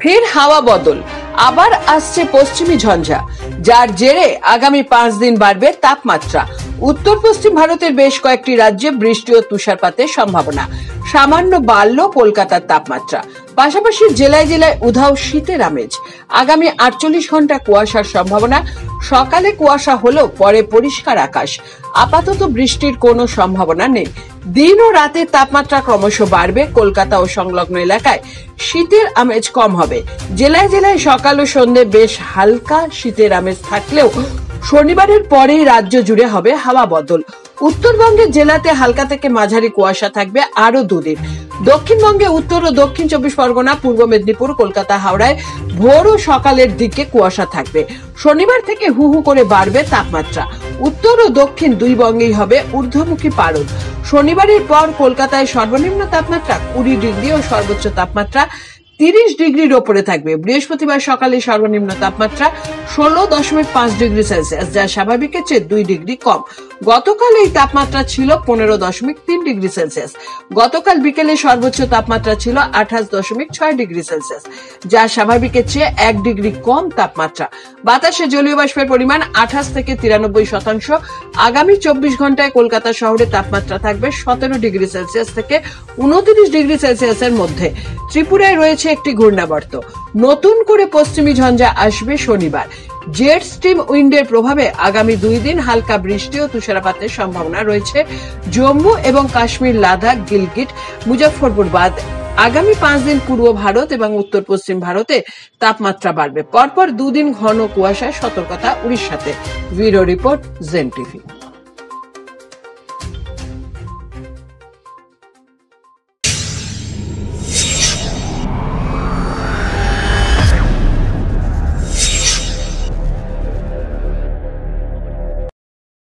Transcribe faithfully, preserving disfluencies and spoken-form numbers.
ফের হাওয়া বদল, আবার আসছে পশ্চিমী ঝঞ্ঝা, যার জেরে আগামী পাঁচ দিন বাড়বে তাপমাত্রা। উত্তর পশ্চিম ভারতের বেশ কয়েকটি রাজ্যে বৃষ্টি ও তুষারপাতের সম্ভাবনা। সামান্য বাড়ল কলকাতার তাপমাত্রা। পাশাপাশি জেলায় জেলায় উধাও শীতের আমেজ। আগামী আটচল্লিশ ঘন্টা কুয়াশার সম্ভাবনা। সকালে কুয়াশা হলেও পরে পরিষ্কার আকাশ। আপাতত বৃষ্টির কোনো সম্ভাবনা নেই। দিন ও রাতের তাপমাত্রা ক্রমশ বাড়বে। কলকাতা ও সংলগ্ন এলাকায় শীতের আমেজ কম হবে। জেলায় জেলায় সকাল ও সন্ধ্যে বেশ হালকা শীতের আমেজ থাকলেও শনিবারের পরেই রাজ্য জুড়ে হবে হাওয়া বদল। উত্তরবঙ্গের জেলাতে হালকা থেকে মাঝারি কুয়াশা থাকবে আরো দুদিন। দক্ষিণবঙ্গে উত্তর ও দক্ষিণ চব্বিশ পরগনা, পূর্ব মেদিনীপুর, কলকাতা, হাওড়ায় ভোর ও সকালের দিকে কুয়াশা থাকবে। শনিবার থেকে হু হু করে বাড়বে তাপমাত্রা। উত্তর ও দক্ষিণ দুই বঙ্গেই হবে ঊর্ধ্বমুখী পারদ। শনিবারের পর কলকাতায় সর্বনিম্ন তাপমাত্রা কুড়ি ডিগ্রি ও সর্বোচ্চ তাপমাত্রা তিরিশ ডিগ্রির ওপরে থাকবে। বৃহস্পতিবার সকালে সর্বনিম্ন তাপমাত্রা ষোলো দশমিক পাঁচ ডিগ্রি সেলসিয়াস, যা স্বাভাবিকের চেয়ে দুই ডিগ্রি কম। গতকাল এই তাপমাত্রা ছিল পনেরো দশমিক তিন ডিগ্রি সেলসিয়াস। গতকাল বিকেলে সর্বোচ্চ তাপমাত্রা ছিল আঠাশ দশমিক ছয় ডিগ্রি সেলসিয়াস, যা স্বাভাবিকের চেয়ে এক ডিগ্রি কম তাপমাত্রা। বাতাসে জলীয় বাষ্পের পরিমাণ আঠাশ থেকে তিরানব্বই শতাংশ। আগামী চব্বিশ ঘন্টায় কলকাতা শহরে তাপমাত্রা থাকবে সতেরো ডিগ্রি সেলসিয়াস থেকে উনত্রিশ ডিগ্রি সেলসিয়াসের মধ্যে। ত্রিপুরায় রয়েছে একটি ঘূর্ণাবর্ত। নতুন করে পশ্চিমী ঝঞ্ঝা আসবে শনিবার। জেট স্ট্রিম উইন্ডের প্রভাবে আগামী দুই দিন হালকা বৃষ্টি ও তুষারপাতের সম্ভাবনা রয়েছে জম্মু এবং কাশ্মীর, লাদাখ, গিলগিট, মুজফ্ফরপুর বাদ আগামী পাঁচ দিন পূর্ব ভারত এবং উত্তর পশ্চিম ভারতে তাপমাত্রা বাড়বে। পরপর দুদিন ঘন কুয়াশায় সতর্কতা উড়িষ্যাতে। ব্যুরো রিপোর্ট, জেন টিভি।